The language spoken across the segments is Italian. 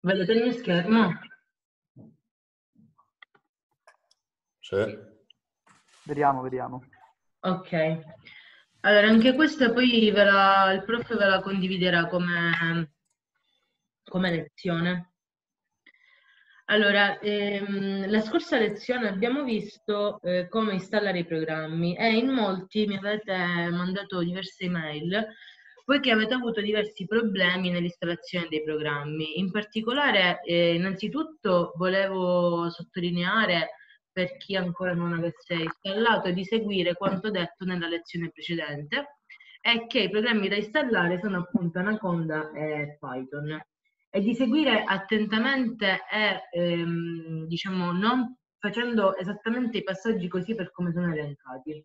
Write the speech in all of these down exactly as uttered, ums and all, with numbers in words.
Vedete il mio schermo? Sì. Vediamo, vediamo. Ok. Allora, anche questa poi ve la, il prof ve la condividerà come, come lezione. Allora, ehm, la scorsa lezione abbiamo visto eh, come installare i programmi e in molti mi avete mandato diverse email poiché avete avuto diversi problemi nell'installazione dei programmi. In particolare, eh, innanzitutto volevo sottolineare per chi ancora non avesse installato di seguire quanto detto nella lezione precedente e che i programmi da installare sono appunto Anaconda e Python e di seguire attentamente e ehm, diciamo non facendo esattamente i passaggi così per come sono elencati.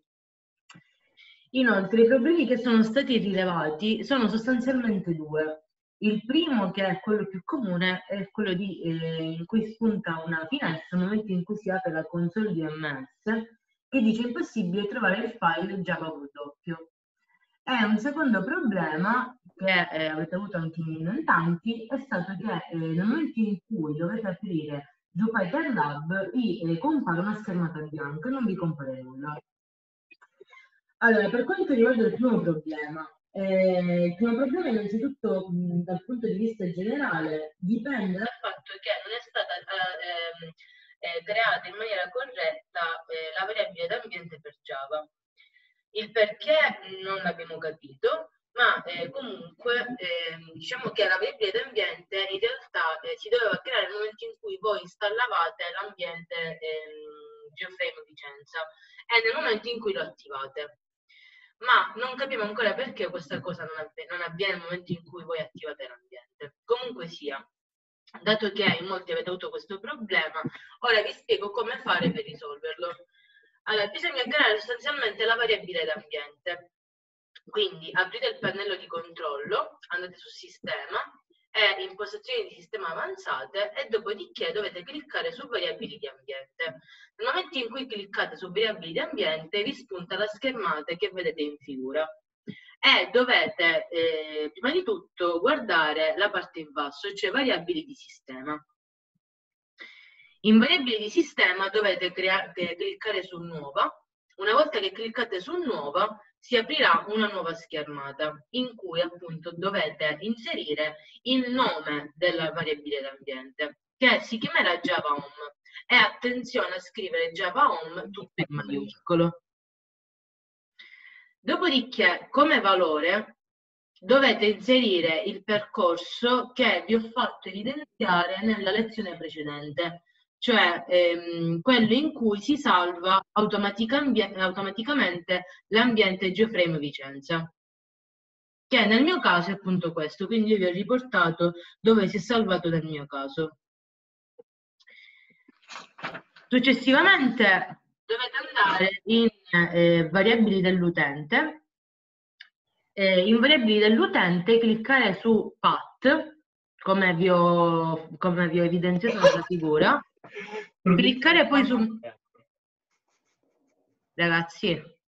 Inoltre i problemi che sono stati rilevati sono sostanzialmente due. Il primo, che è quello più comune, è quello di, eh, in cui spunta una finestra nel momento in cui si apre la console di M S che dice impossibile trovare il file Java V doppio. E un secondo problema che eh, avete avuto anche in tanti è stato che eh, nel momento in cui dovete aprire JupyterLab vi eh, compare una schermata bianca e non vi compare nulla. Allora, per quanto riguarda il primo problema, eh, il primo problema innanzitutto mh, dal punto di vista generale dipende dal fatto che non è stata eh, ehm, eh, creata in maniera corretta eh, la variabile d'ambiente per Java. Il perché non l'abbiamo capito, ma eh, comunque eh, diciamo che la variabile d'ambiente in realtà eh, si doveva creare nel momento in cui voi installavate l'ambiente ehm, GeoFrame Vicenza e nel momento in cui lo attivate. Ma non capiamo ancora perché questa cosa non avviene, non avviene nel momento in cui voi attivate l'ambiente. Comunque sia, dato che in molti avete avuto questo problema, ora vi spiego come fare per risolverlo. Allora, bisogna creare sostanzialmente la variabile d'ambiente. Quindi aprite il pannello di controllo, andate su sistema e impostazioni di sistema avanzate e dopodiché dovete cliccare su variabili di ambiente. Nel momento in cui cliccate su variabili di ambiente vi spunta la schermata che vedete in figura e dovete eh, prima di tutto guardare la parte in basso, cioè variabili di sistema. In variabili di sistema dovete cliccare su nuova. Una volta che cliccate su nuova si aprirà una nuova schermata in cui appunto dovete inserire il nome della variabile d'ambiente che si chiamerà Java Home e attenzione a scrivere Java Home tutto in maiuscolo. Dopodiché come valore dovete inserire il percorso che vi ho fatto evidenziare nella lezione precedente, cioè ehm, quello in cui si salva automaticamente l'ambiente GeoFrame Vicenza, che nel mio caso è appunto questo, quindi io vi ho riportato dove si è salvato nel mio caso. Successivamente dovete andare in eh, variabili dell'utente, eh, in variabili dell'utente cliccare su path, come vi ho, come vi ho evidenziato nella figura, cliccare poi su... Ragazzi,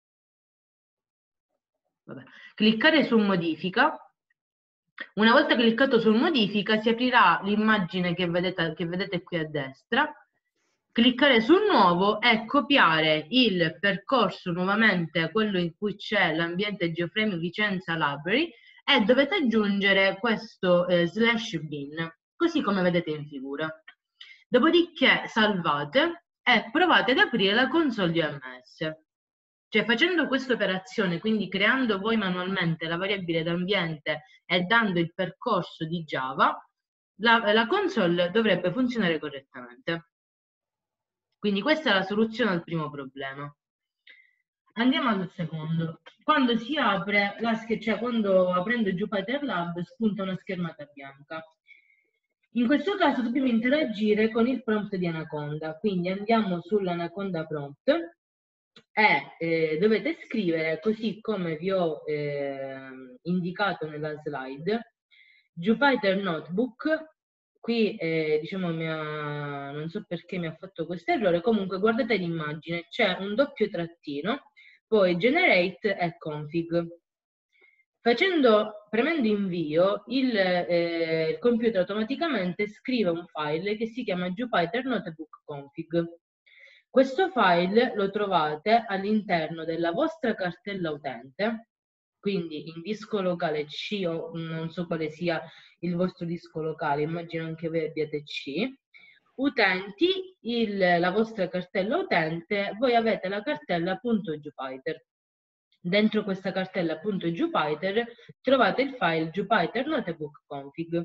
vabbè. Cliccare su modifica. Una volta cliccato su modifica si aprirà l'immagine che vedete, che vedete qui a destra. Cliccare su nuovo e copiare il percorso nuovamente, quello in cui c'è l'ambiente GeoFrame Vicenza Library, e dovete aggiungere questo eh, slash bin, così come vedete in figura. Dopodiché salvate e provate ad aprire la console di O M S. Cioè facendo questa operazione, quindi creando voi manualmente la variabile d'ambiente e dando il percorso di Java, la, la console dovrebbe funzionare correttamente. Quindi questa è la soluzione al primo problema. Andiamo al secondo. Quando si apre, la cioè quando aprendo JupyterLab spunta una schermata bianca. In questo caso dobbiamo interagire con il prompt di Anaconda. Quindi andiamo sull'Anaconda prompt e eh, dovete scrivere, così come vi ho eh, indicato nella slide, Jupyter Notebook. Qui eh, diciamo mi ha, non so perché mi ha fatto questo errore, comunque guardate l'immagine, c'è un doppio trattino, poi generate e config. Facendo, premendo invio, il, eh, il computer automaticamente scrive un file che si chiama Jupyter Notebook Config. Questo file lo trovate all'interno della vostra cartella utente, quindi in disco locale C, o non so quale sia il vostro disco locale, immagino anche voi abbiate C. Utenti, il, la vostra cartella utente, voi avete la cartella .jupyter. Dentro questa cartella .jupyter trovate il file Jupyter Notebook Config.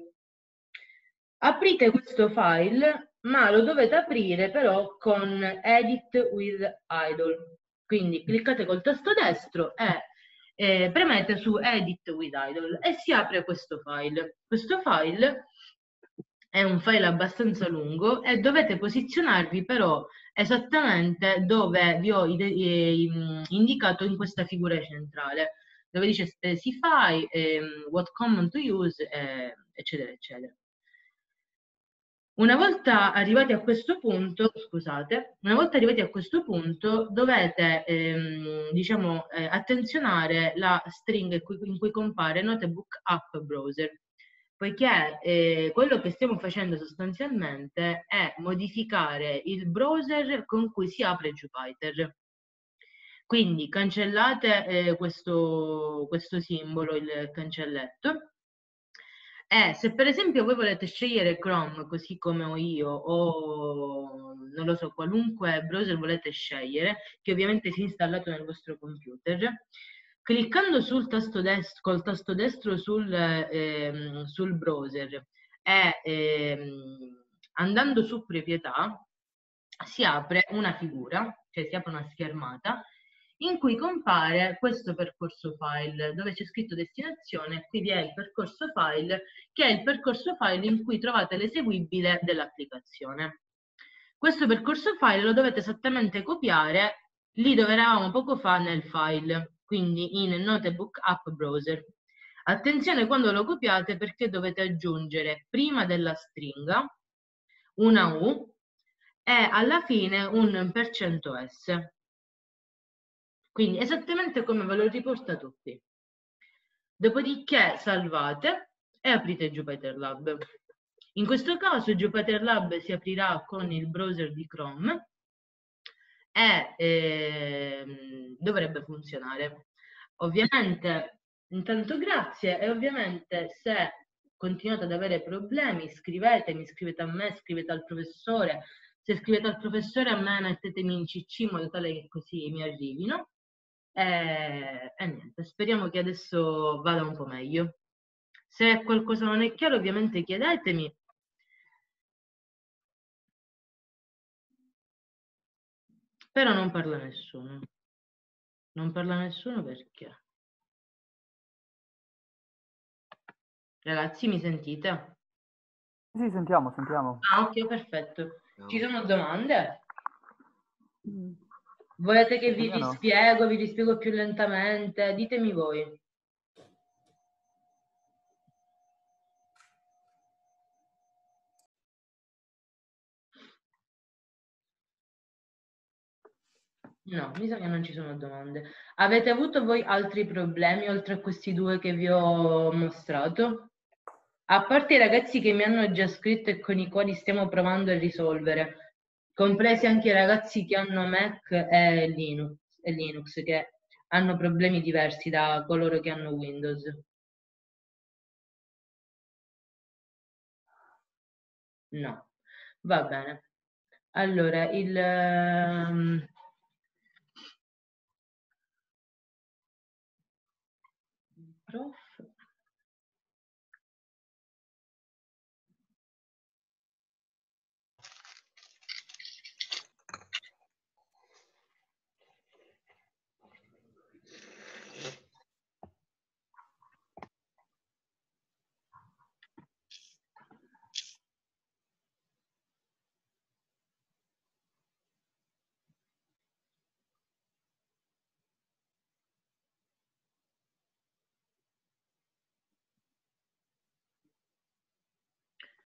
Aprite questo file, ma lo dovete aprire però con Edit with Idle. Quindi cliccate col tasto destro e eh, premete su Edit with Idle e si apre questo file. Questo file è un file abbastanza lungo e dovete posizionarvi però esattamente dove vi ho indicato in questa figura centrale, dove dice specify, ehm, what command to use, eh, eccetera, eccetera. Una volta arrivati a questo punto, scusate, una volta arrivati a questo punto dovete, ehm, diciamo, eh, attenzionare la stringa in cui, in cui compare Notebook App Browser, poiché eh, quello che stiamo facendo sostanzialmente è modificare il browser con cui si apre Jupyter. Quindi cancellate eh, questo, questo simbolo, il cancelletto. Eh, se per esempio voi volete scegliere Chrome così come ho io o non lo so, qualunque browser volete scegliere, che ovviamente sia installato nel vostro computer, cliccando sul tasto destro, col tasto destro sul, ehm, sul browser e ehm, andando su proprietà si apre una figura, cioè si apre una schermata in cui compare questo percorso file, dove c'è scritto destinazione, qui vi è il percorso file, che è il percorso file in cui trovate l'eseguibile dell'applicazione. Questo percorso file lo dovete esattamente copiare lì dove eravamo poco fa nel file, quindi in Notebook App Browser. Attenzione quando lo copiate perché dovete aggiungere prima della stringa una U e alla fine un per cento S. Quindi esattamente come ve lo riportato qui. Dopodiché salvate e aprite JupyterLab. In questo caso JupyterLab si aprirà con il browser di Chrome e eh, dovrebbe funzionare. Ovviamente, intanto grazie e ovviamente se continuate ad avere problemi scrivetemi, scrivete a me, scrivete al professore. Se scrivete al professore a me mettetemi in C C in modo tale che così mi arrivino. E, e niente, speriamo che adesso vada un po' meglio. Se qualcosa non è chiaro, ovviamente chiedetemi. Però non parla nessuno. Non parla nessuno perché? Ragazzi, mi sentite? Sì, sentiamo, sentiamo. Ah, ok, perfetto. Ci sono domande? Mm. Volete che vi Italiano? rispiego, vi rispiego più lentamente? Ditemi voi. No, mi sa che non ci sono domande. Avete avuto voi altri problemi oltre a questi due che vi ho mostrato? A parte i ragazzi che mi hanno già scritto e con i quali stiamo provando a risolvere, compresi anche i ragazzi che hanno Mac e Linux, e Linux che hanno problemi diversi da coloro che hanno Windows. No, va bene. Allora, il... Um, prof